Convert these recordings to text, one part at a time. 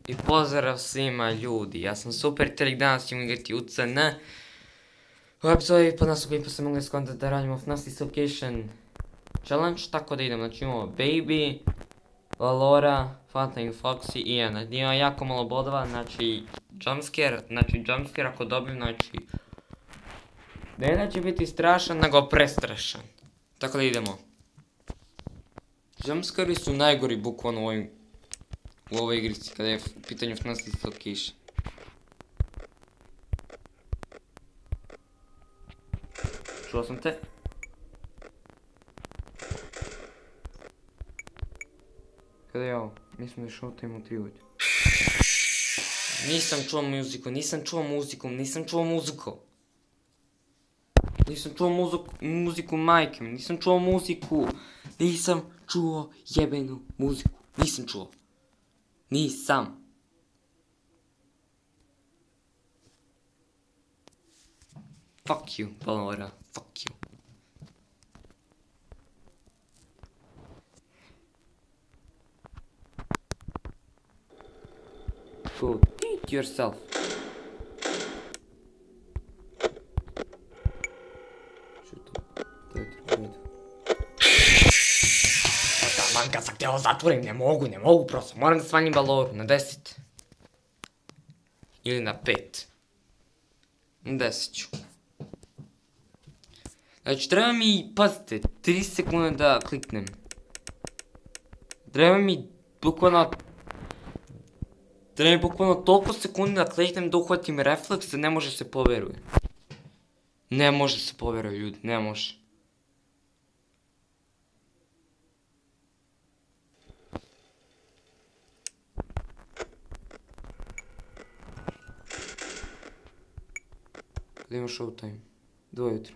I pozdrav svima ljudi, ja sam Super Telik, danas ćemo igrati UCN. U epizodi pod nas koji ste mogli skontati da radimo Fastest Location Challenge, tako da idemo, znači imamo Baby, Valora, Flying Foxy i Anna. Ima jako malo bodova, znači jumpscare ako dobijem, znači ne će biti strašan, nego prestrašan. Tako da idemo. Jumpscari su najgori bukvalno u ovoj igrici kada je u pitanju Fastest Location. Čuo sam te. Kada je ovo? Mislim da je showtime u 3 ujutro. Nisam čuo muziku. Nisam čuo muziku majke mi. Nisam čuo jebenu muziku. Nisam. Fuck you, Valora. Fuck you. Go eat yourself. Manka sam htjela zatvorim, ne mogu prosto, moram da smanjim Valoru na 10. Ili na 5. Na 10 ću. Znači treba mi, pazite, 3 sekunde da kliknem. Treba mi bukvalno toliko sekundi da kliknem da uhvatim refleks da ne može se poveruje. Ne može se poveruje ljudi, ne može. Kada ima showtime? 2 ujutro.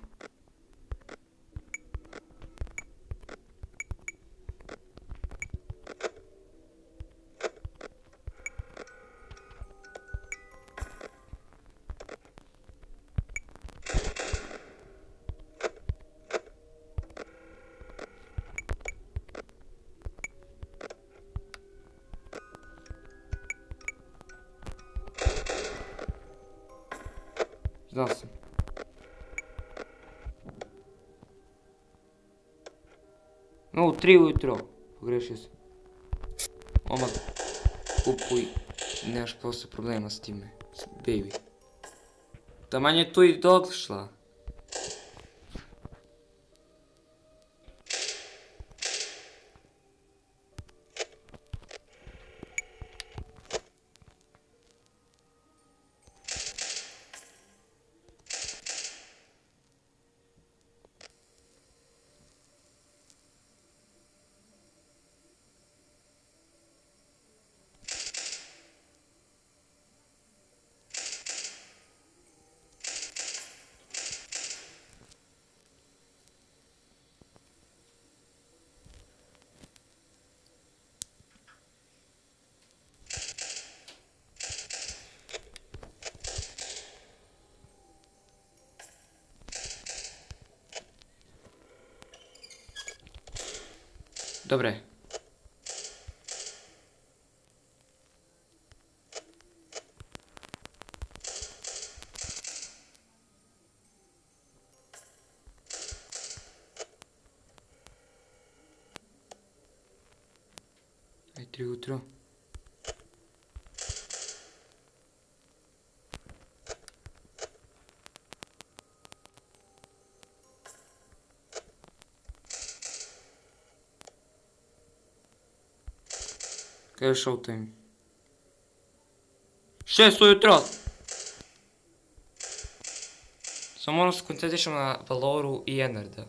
Znao sam. No, u 3 ujutro. Pogrešio sam. Oma, kupuj. Nemaš posle problema s time. S Baby. Taman je tu i došla. Dobre. Aj 3 ujutro. Kada je showtime? 6 ujutro! Samo moram se koncentrišem na Valoru i Enarda.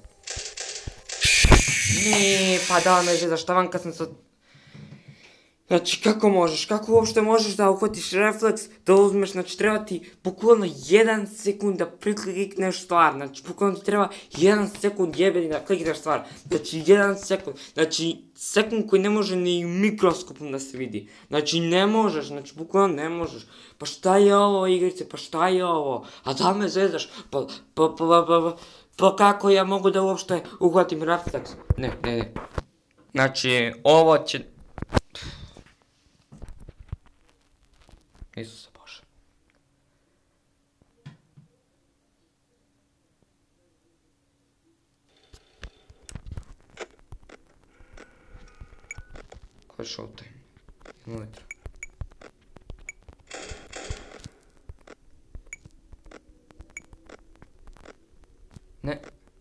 Ne, pa da me žeda, šta vam kad sam sad... Znači kako uopšte možeš da uhvatiš refleks, da uzmeš, znači treba ti bukvalno 1 sekund da priklikneš stvar, znači bukvalno ti treba 1 sekund jebeni da klikneš stvar, znači 1 sekund, znači sekund koji ne može ni mikroskopom da se vidi, znači ne možeš, znači bukvalno ne možeš, pa šta je ovo igrice, pa šta je ovo, a da me zezaš, pa kako ja mogu da uopšte uhvatim refleks, ne, znači ovo će... Isuse Bože. Ko je showtime? 1 litru. Ne.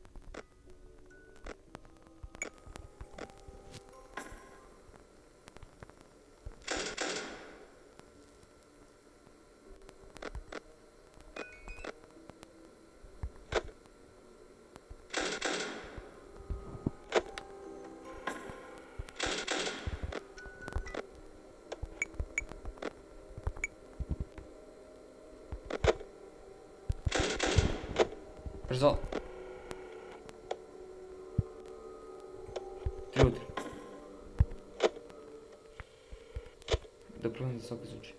Brzo. 3 utra. Da probam da svaki zvuči.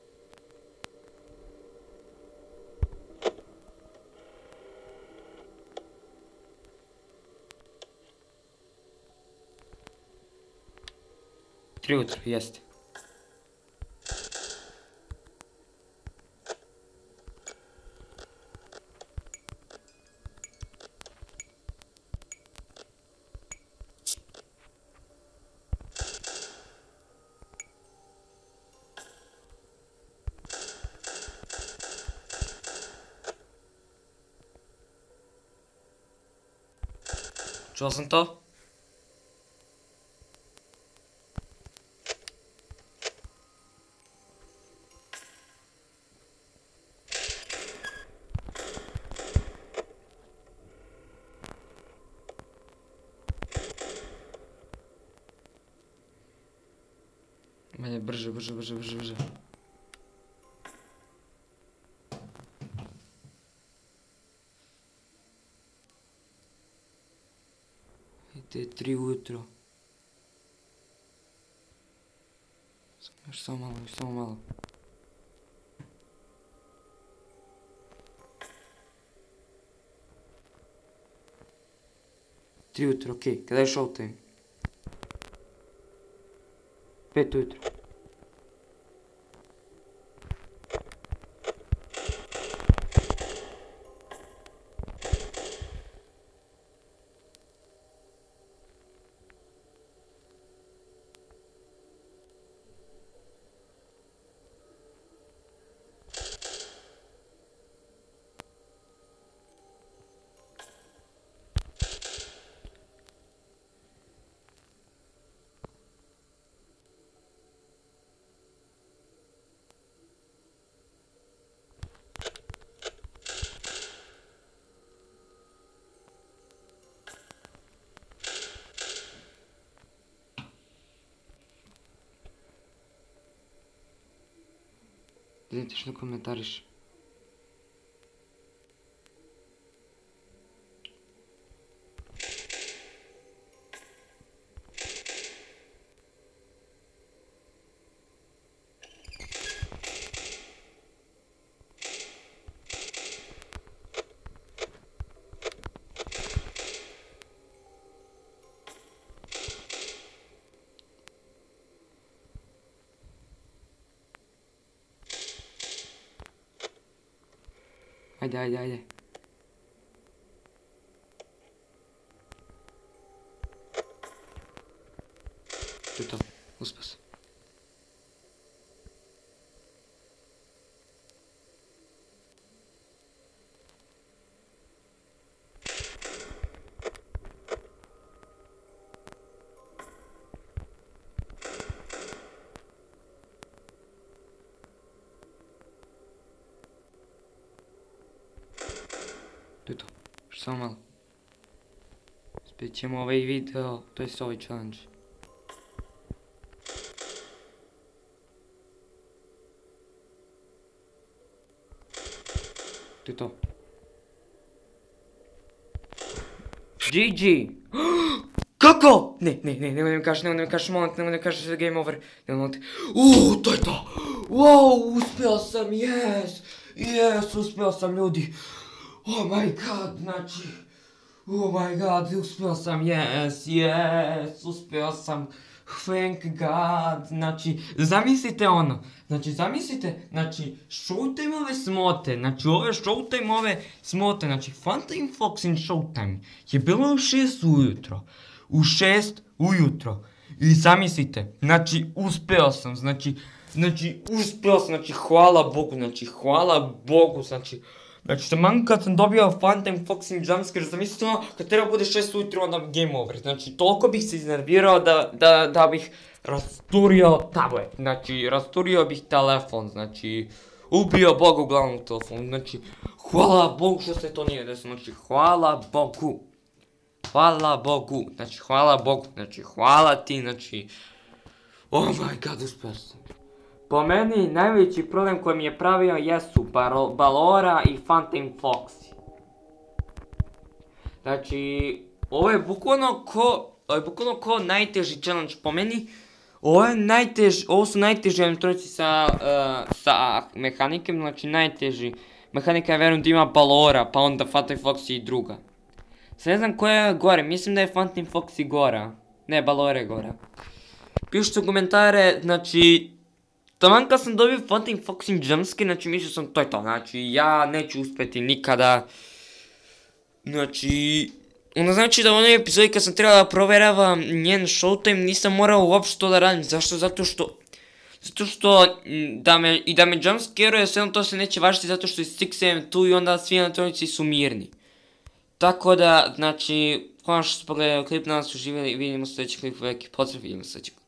Tri utra, jeste. Čuo sam to? Ajde, brže. Ide 3 ujutro. Još samo malo. Tri ujutro, okej. Kada je showtime? 5 ujutro. Identično komentariš. Ajde. To je to, uspio sam. To je to, još samo malo. Uspjet ćemo ovaj video, to jest ovaj challenge. To je to. GG! Kako? Ne, nemoj mi kaži, molim te, nemoj mi kaži da game over. To je to! Wow, uspio sam, yes, uspio sam ljudi. Oh my god, znači, uspio sam, yes, uspio sam, thank God, znači, zamislite ono, znači, zamislite, znači, Showtime-ove smote, znači, ove Showtime-ove smote, znači, Phantom Fox in Showtime je bilo u 6 ujutro, u 6 ujutro, i zamislite, znači, uspeo sam, znači, uspeo sam, znači, hvala Bogu, znači, taman kad sam dobio Phantom Fox in Jumpscare, zamislite ono, kad treba bude 6 ujutro, onda game over, znači, toliko bih se iznervirao da bih rasturio tablet, znači, rasturio bih telefon, znači, ubio Bogu uglavnom telefon, znači, hvala Bogu što se to nije desilo, znači, hvala Bogu, znači, hvala ti, znači, oh my god, uspio sam. Po meni, najveći problem koji mi je pravio jesu Balora i Phantom Foxy. Znači, ovo je bukvalno ko najteži challenge po meni. Ovo su najteži animatronici sa mehanikom, znači najteži. Mehanika ja verujem da ima Balora, pa onda Phantom Foxy i druga. Sad ne znam koja je gore, mislim da je Phantom Foxy gora. Ne, Balora je gora. Pišite u komentare, znači, taman kad sam dobio Phantom Fox in Jumpscare, znači mislio sam to je to, znači ja neću uspjeti nikada. Znači, ono znači da u onoj epizodi kad sam trebala da proveravam njen Showtime nisam morao uopšte to da radim, zašto? Zato što da me jumpscare-uje, sve to se neće važiti zato što je 6am tu i onda svi animatronici su mirni. Tako da, znači, hvala što ste pogledali klip, nadam se uživjeli i vidimo se sljedeći klip, veliki pozdrav, vidimo se sljedeći klip.